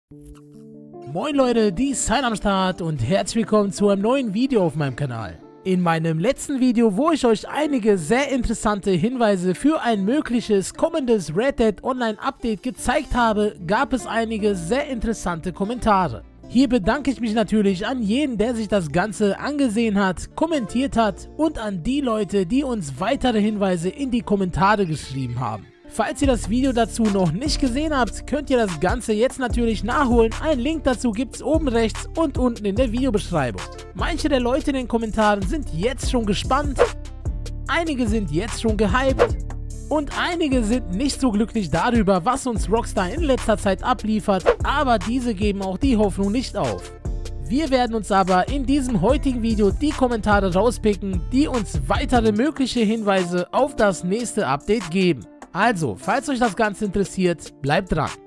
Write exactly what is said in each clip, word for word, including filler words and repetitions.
Moin Leute, die Sign am Start und herzlich willkommen zu einem neuen Video auf meinem Kanal. In meinem letzten Video, wo ich euch einige sehr interessante Hinweise für ein mögliches kommendes Red Dead Online Update gezeigt habe, gab es einige sehr interessante Kommentare. Hier bedanke ich mich natürlich an jeden, der sich das Ganze angesehen hat, kommentiert hat und an die Leute, die uns weitere Hinweise in die Kommentare geschrieben haben. Falls ihr das Video dazu noch nicht gesehen habt, könnt ihr das Ganze jetzt natürlich nachholen. Einen Link dazu gibt es oben rechts und unten in der Videobeschreibung. Manche der Leute in den Kommentaren sind jetzt schon gespannt, einige sind jetzt schon gehypt und einige sind nicht so glücklich darüber, was uns Rockstar in letzter Zeit abliefert, aber diese geben auch die Hoffnung nicht auf. Wir werden uns aber in diesem heutigen Video die Kommentare rauspicken, die uns weitere mögliche Hinweise auf das nächste Update geben. Also, falls euch das Ganze interessiert, bleibt dran.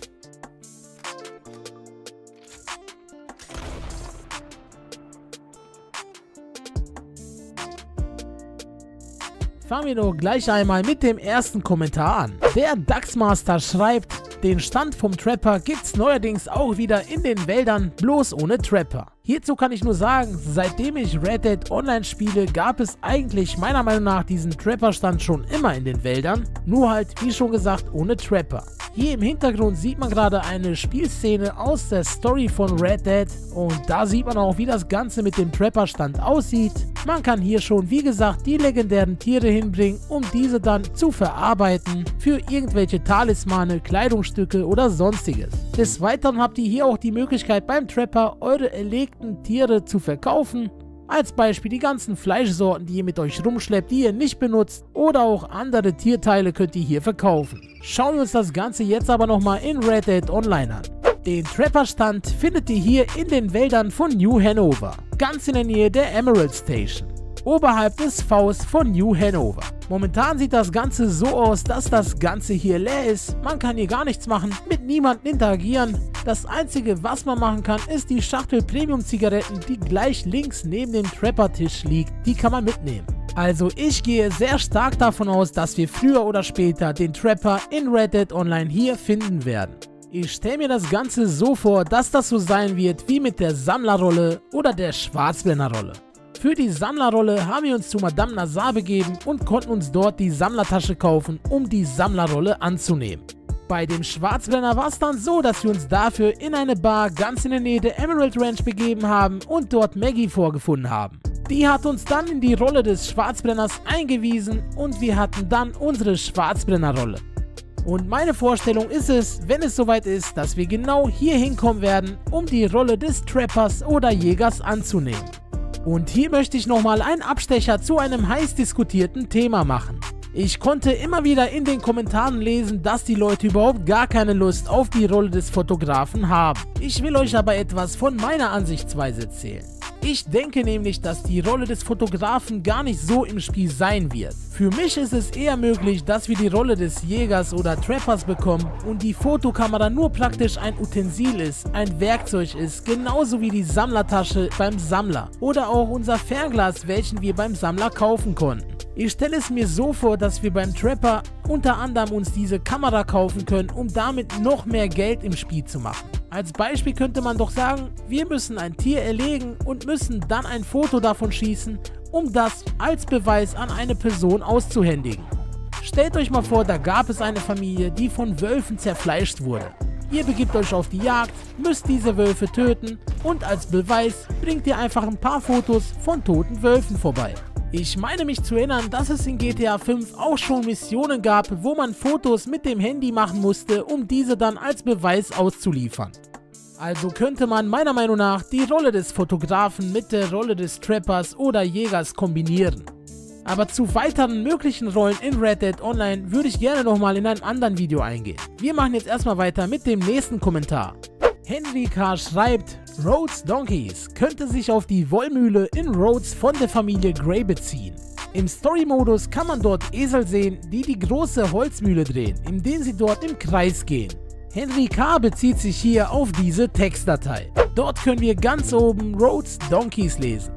Fangen wir doch gleich einmal mit dem ersten Kommentar an. Der Daxmaster schreibt: Den Stand vom Trapper gibt's neuerdings auch wieder in den Wäldern, bloß ohne Trapper. Hierzu kann ich nur sagen, seitdem ich Red Dead Online spiele, gab es eigentlich meiner Meinung nach diesen Trapper-Stand schon immer in den Wäldern, nur halt, wie schon gesagt, ohne Trapper. Hier im Hintergrund sieht man gerade eine Spielszene aus der Story von Red Dead und da sieht man auch, wie das Ganze mit dem Trapper-Stand aussieht. Man kann hier schon, wie gesagt, die legendären Tiere hinbringen, um diese dann zu verarbeiten für irgendwelche Talismane, Kleidungsstücke oder sonstiges. Des Weiteren habt ihr hier auch die Möglichkeit beim Trapper eure erlegten Tiere zu verkaufen. Als Beispiel die ganzen Fleischsorten, die ihr mit euch rumschleppt, die ihr nicht benutzt, oder auch andere Tierteile könnt ihr hier verkaufen. Schauen wir uns das Ganze jetzt aber nochmal in Red Dead Online an. Den Trapper-Stand findet ihr hier in den Wäldern von New Hanover, ganz in der Nähe der Emerald Station, oberhalb des Vs von New Hanover. Momentan sieht das Ganze so aus, dass das Ganze hier leer ist. Man kann hier gar nichts machen, mit niemandem interagieren. Das einzige, was man machen kann, ist die Schachtel Premium Zigaretten, die gleich links neben dem Trapper-Tisch liegt. Die kann man mitnehmen. Also ich gehe sehr stark davon aus, dass wir früher oder später den Trapper in Red Dead Online hier finden werden. Ich stelle mir das Ganze so vor, dass das so sein wird wie mit der Sammlerrolle oder der Schwarzblenderrolle. Für die Sammlerrolle haben wir uns zu Madame Nazar begeben und konnten uns dort die Sammlertasche kaufen, um die Sammlerrolle anzunehmen. Bei dem Schwarzblender war es dann so, dass wir uns dafür in eine Bar ganz in der Nähe der Emerald Ranch begeben haben und dort Maggie vorgefunden haben. Die hat uns dann in die Rolle des Schwarzblenders eingewiesen und wir hatten dann unsere Schwarzblenderrolle. Und meine Vorstellung ist es, wenn es soweit ist, dass wir genau hier hinkommen werden, um die Rolle des Trappers oder Jägers anzunehmen. Und hier möchte ich nochmal einen Abstecher zu einem heiß diskutierten Thema machen. Ich konnte immer wieder in den Kommentaren lesen, dass die Leute überhaupt gar keine Lust auf die Rolle des Fotografen haben. Ich will euch aber etwas von meiner Ansichtsweise erzählen. Ich denke nämlich, dass die Rolle des Fotografen gar nicht so im Spiel sein wird. Für mich ist es eher möglich, dass wir die Rolle des Jägers oder Trappers bekommen und die Fotokamera nur praktisch ein Utensil ist, ein Werkzeug ist, genauso wie die Sammlertasche beim Sammler oder auch unser Fernglas, welchen wir beim Sammler kaufen konnten. Ich stelle es mir so vor, dass wir beim Trapper unter anderem uns diese Kamera kaufen können, um damit noch mehr Geld im Spiel zu machen. Als Beispiel könnte man doch sagen, wir müssen ein Tier erlegen und müssen dann ein Foto davon schießen, um das als Beweis an eine Person auszuhändigen. Stellt euch mal vor, da gab es eine Familie, die von Wölfen zerfleischt wurde. Ihr begibt euch auf die Jagd, müsst diese Wölfe töten und als Beweis bringt ihr einfach ein paar Fotos von toten Wölfen vorbei. Ich meine mich zu erinnern, dass es in G T A fünf auch schon Missionen gab, wo man Fotos mit dem Handy machen musste, um diese dann als Beweis auszuliefern. Also könnte man meiner Meinung nach die Rolle des Fotografen mit der Rolle des Trappers oder Jägers kombinieren. Aber zu weiteren möglichen Rollen in Red Dead Online würde ich gerne nochmal in einem anderen Video eingehen. Wir machen jetzt erstmal weiter mit dem nächsten Kommentar. Henry K. schreibt: Rhodes Donkeys könnte sich auf die Wollmühle in Rhodes von der Familie Gray beziehen. Im Story-Modus kann man dort Esel sehen, die die große Holzmühle drehen, indem sie dort im Kreis gehen. Henry K. bezieht sich hier auf diese Textdatei. Dort können wir ganz oben Rhodes Donkeys lesen.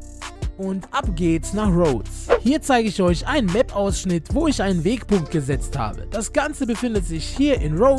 Und ab geht's nach Rhodes. Hier zeige ich euch einen Map-Ausschnitt, wo ich einen Wegpunkt gesetzt habe. Das Ganze befindet sich hier in Rhodes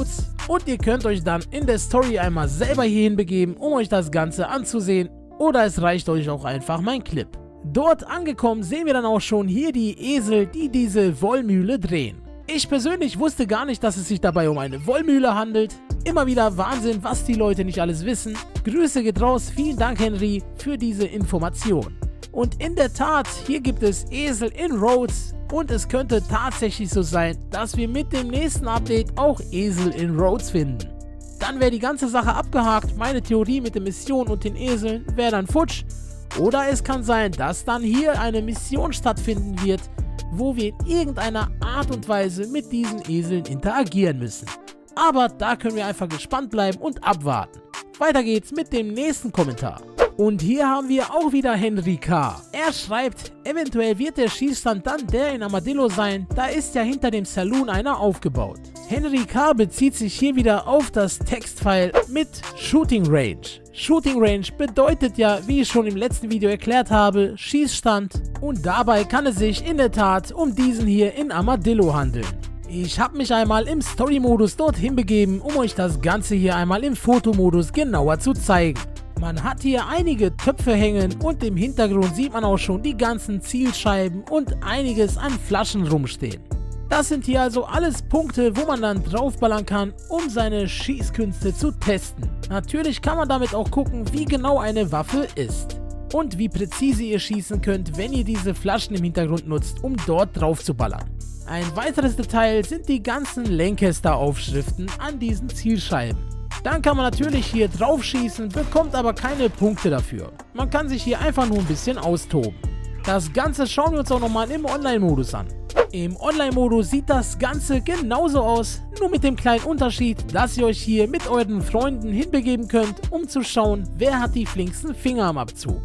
und ihr könnt euch dann in der Story einmal selber hierhin begeben, um euch das Ganze anzusehen, oder es reicht euch auch einfach mein Clip. Dort angekommen sehen wir dann auch schon hier die Esel, die diese Wollmühle drehen. Ich persönlich wusste gar nicht, dass es sich dabei um eine Wollmühle handelt. Immer wieder Wahnsinn, was die Leute nicht alles wissen. Grüße geht raus, vielen Dank Henry für diese Information. Und in der Tat, hier gibt es Esel in Rhodes und es könnte tatsächlich so sein, dass wir mit dem nächsten Update auch Esel in Rhodes finden. Dann wäre die ganze Sache abgehakt, meine Theorie mit der Mission und den Eseln wäre dann futsch. Oder es kann sein, dass dann hier eine Mission stattfinden wird, wo wir in irgendeiner Art und Weise mit diesen Eseln interagieren müssen. Aber da können wir einfach gespannt bleiben und abwarten. Weiter geht's mit dem nächsten Kommentar. Und hier haben wir auch wieder Henry K. Er schreibt, eventuell wird der Schießstand dann der in Armadillo sein, da ist ja hinter dem Saloon einer aufgebaut. Henry K. bezieht sich hier wieder auf das Textfile mit Shooting Range. Shooting Range bedeutet ja, wie ich schon im letzten Video erklärt habe, Schießstand, und dabei kann es sich in der Tat um diesen hier in Armadillo handeln. Ich habe mich einmal im Story-Modus dorthin begeben, um euch das Ganze hier einmal im Fotomodus genauer zu zeigen. Man hat hier einige Töpfe hängen und im Hintergrund sieht man auch schon die ganzen Zielscheiben und einiges an Flaschen rumstehen. Das sind hier also alles Punkte, wo man dann draufballern kann, um seine Schießkünste zu testen. Natürlich kann man damit auch gucken, wie genau eine Waffe ist und wie präzise ihr schießen könnt, wenn ihr diese Flaschen im Hintergrund nutzt, um dort drauf zu ballern. Ein weiteres Detail sind die ganzen Lancaster-Aufschriften an diesen Zielscheiben. Dann kann man natürlich hier drauf schießen, bekommt aber keine Punkte dafür. Man kann sich hier einfach nur ein bisschen austoben. Das Ganze schauen wir uns auch nochmal im Online-Modus an. Im Online-Modus sieht das Ganze genauso aus, nur mit dem kleinen Unterschied, dass ihr euch hier mit euren Freunden hinbegeben könnt, um zu schauen, wer hat die flinksten Finger am Abzug.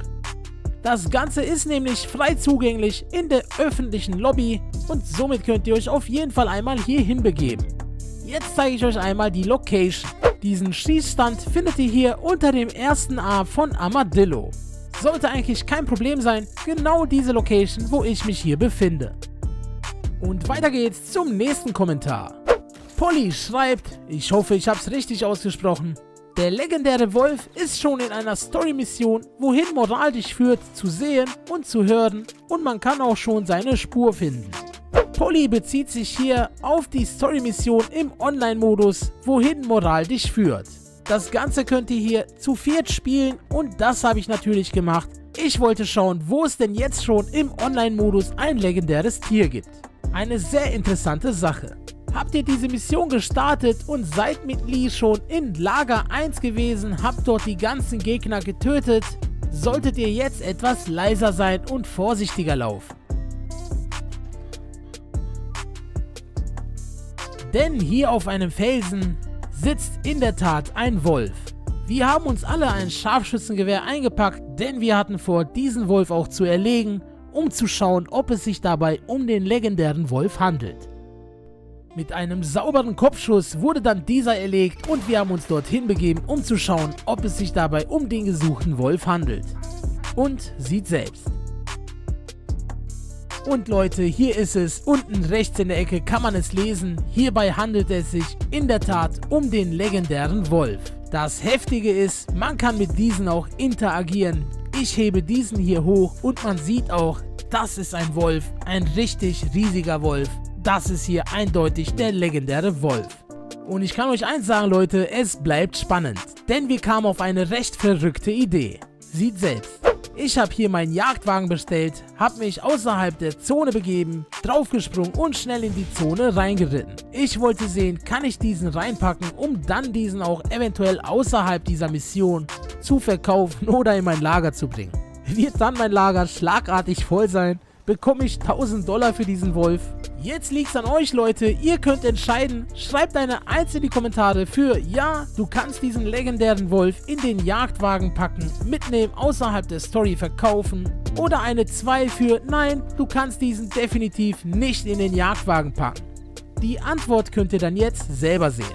Das Ganze ist nämlich frei zugänglich in der öffentlichen Lobby und somit könnt ihr euch auf jeden Fall einmal hier hinbegeben. Jetzt zeige ich euch einmal die Location. Diesen Schießstand findet ihr hier unter dem ersten A von Armadillo. Sollte eigentlich kein Problem sein, genau diese Location, wo ich mich hier befinde. Und weiter geht's zum nächsten Kommentar. Polly schreibt, ich hoffe, ich habe es richtig ausgesprochen: Der legendäre Wolf ist schon in einer Story-Mission, wohin Moral dich führt, zu sehen und zu hören, und man kann auch schon seine Spur finden. Polly bezieht sich hier auf die Story-Mission im Online-Modus, wohin Moral dich führt. Das Ganze könnt ihr hier zu viert spielen und das habe ich natürlich gemacht. Ich wollte schauen, wo es denn jetzt schon im Online-Modus ein legendäres Tier gibt. Eine sehr interessante Sache. Habt ihr diese Mission gestartet und seid mit Lee schon in Lager eins gewesen, habt dort die ganzen Gegner getötet, solltet ihr jetzt etwas leiser sein und vorsichtiger laufen. Denn hier auf einem Felsen sitzt in der Tat ein Wolf. Wir haben uns alle ein Scharfschützengewehr eingepackt, denn wir hatten vor, diesen Wolf auch zu erlegen, um zu schauen, ob es sich dabei um den legendären Wolf handelt. Mit einem sauberen Kopfschuss wurde dann dieser erlegt und wir haben uns dorthin begeben, um zu schauen, ob es sich dabei um den gesuchten Wolf handelt. Und sieht selbst. Und Leute, hier ist es, unten rechts in der Ecke kann man es lesen, hierbei handelt es sich in der Tat um den legendären Wolf. Das Heftige ist, man kann mit diesen auch interagieren. Ich hebe diesen hier hoch und man sieht auch, das ist ein Wolf, ein richtig riesiger Wolf. Das ist hier eindeutig der legendäre Wolf. Und ich kann euch eins sagen, Leute, es bleibt spannend, denn wir kamen auf eine recht verrückte Idee. Sieht selbst. Ich habe hier meinen Jagdwagen bestellt, habe mich außerhalb der Zone begeben, draufgesprungen und schnell in die Zone reingeritten. Ich wollte sehen, kann ich diesen reinpacken, um dann diesen auch eventuell außerhalb dieser Mission zu verkaufen oder in mein Lager zu bringen. Wird dann mein Lager schlagartig voll sein, bekomme ich tausend Dollar für diesen Wolf. Jetzt liegt es an euch, Leute, ihr könnt entscheiden, schreibt eine eins in die Kommentare für ja, du kannst diesen legendären Wolf in den Jagdwagen packen, mitnehmen, außerhalb der Story verkaufen, oder eine zwei für nein, du kannst diesen definitiv nicht in den Jagdwagen packen. Die Antwort könnt ihr dann jetzt selber sehen.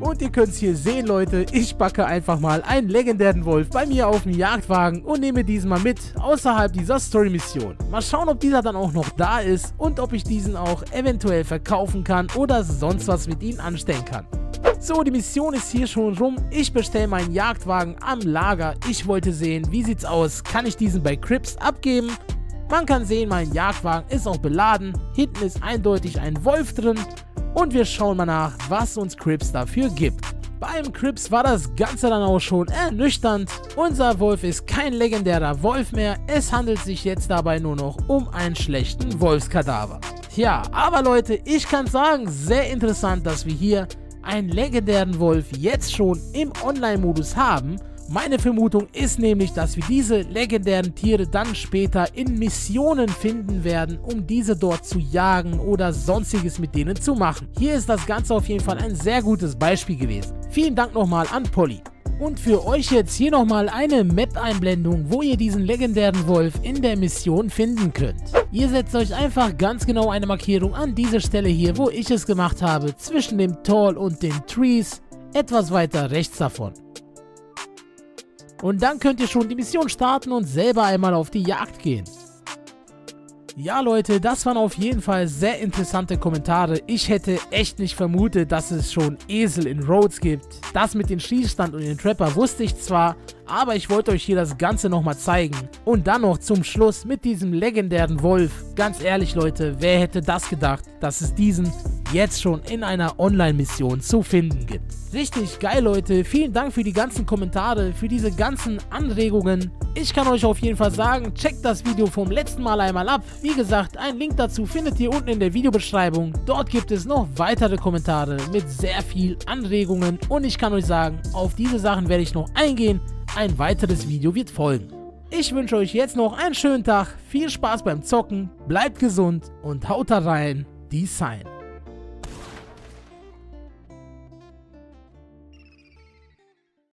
Und ihr könnt es hier sehen, Leute, ich packe einfach mal einen legendären Wolf bei mir auf den Jagdwagen und nehme diesen mal mit außerhalb dieser Story-Mission. Mal schauen, ob dieser dann auch noch da ist und ob ich diesen auch eventuell verkaufen kann oder sonst was mit ihnen anstellen kann. So, die Mission ist hier schon rum. Ich bestelle meinen Jagdwagen am Lager. Ich wollte sehen, wie sieht's aus? Kann ich diesen bei Crips abgeben? Man kann sehen, mein Jagdwagen ist auch beladen. Hinten ist eindeutig ein Wolf drin. Und wir schauen mal nach, was uns Crips dafür gibt. Beim Crips war das Ganze dann auch schon ernüchternd. Unser Wolf ist kein legendärer Wolf mehr. Es handelt sich jetzt dabei nur noch um einen schlechten Wolfskadaver. Tja, aber Leute, ich kann sagen, sehr interessant, dass wir hier einen legendären Wolf jetzt schon im Online-Modus haben. Meine Vermutung ist nämlich, dass wir diese legendären Tiere dann später in Missionen finden werden, um diese dort zu jagen oder sonstiges mit denen zu machen. Hier ist das Ganze auf jeden Fall ein sehr gutes Beispiel gewesen. Vielen Dank nochmal an Polly. Und für euch jetzt hier nochmal eine Map-Einblendung, wo ihr diesen legendären Wolf in der Mission finden könnt. Ihr setzt euch einfach ganz genau eine Markierung an diese Stelle hier, wo ich es gemacht habe, zwischen dem Tall und den Trees, etwas weiter rechts davon. Und dann könnt ihr schon die Mission starten und selber einmal auf die Jagd gehen. Ja Leute, das waren auf jeden Fall sehr interessante Kommentare. Ich hätte echt nicht vermutet, dass es schon Esel in Rhodes gibt. Das mit dem Schießstand und den Trapper wusste ich zwar, aber ich wollte euch hier das Ganze nochmal zeigen. Und dann noch zum Schluss mit diesem legendären Wolf. Ganz ehrlich Leute, wer hätte das gedacht, dass es diesen jetzt schon in einer Online-Mission zu finden gibt. Richtig geil, Leute. Vielen Dank für die ganzen Kommentare, für diese ganzen Anregungen. Ich kann euch auf jeden Fall sagen, checkt das Video vom letzten Mal einmal ab. Wie gesagt, einen Link dazu findet ihr unten in der Videobeschreibung. Dort gibt es noch weitere Kommentare mit sehr viel Anregungen. Und ich kann euch sagen, auf diese Sachen werde ich noch eingehen. Ein weiteres Video wird folgen. Ich wünsche euch jetzt noch einen schönen Tag, viel Spaß beim Zocken, bleibt gesund und haut da rein, die Sign.